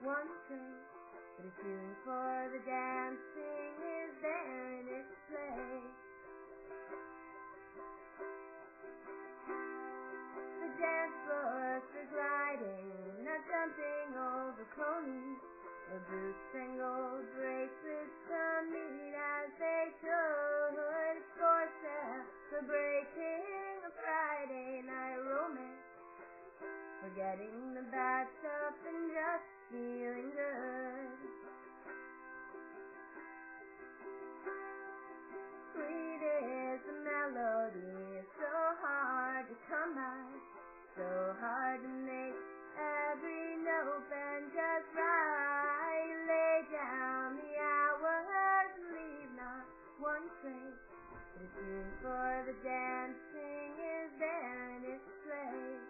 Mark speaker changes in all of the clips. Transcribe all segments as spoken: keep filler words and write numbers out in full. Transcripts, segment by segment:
Speaker 1: one trace, but a tune for the dancing is there in its place. The dance floor for gliding, not jumping over ponies, or boots and gold bracelets to meet as they should. It's for celebrating a Friday night romance, forgetting the bad stuff and just feeling good. Sweet is the melody, it's so hard to come by, so hard to make every note and just right. Lay down the hours and leave not one trace, but a tune for the dancing is there in its place.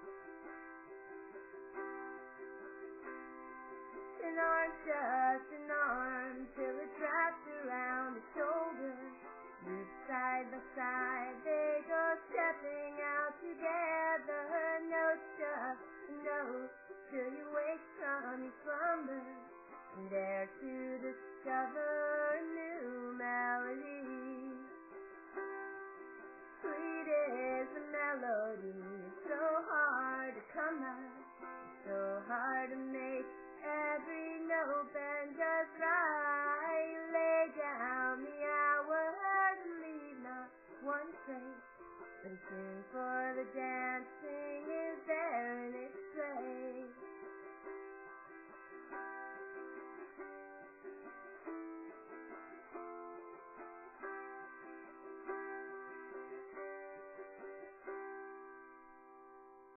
Speaker 1: An arm, just an arm, till it's wrapped around the shoulder. Boots side by side, they go stepping out together. Notes, just a note, till you wake from your slumber and dare to discover a new melody. Sweet is the melody, it's so hard to come by, so hard to make every note and just right. Lay down the hours and leave not one trace, but a tune for the dancing is there in its place.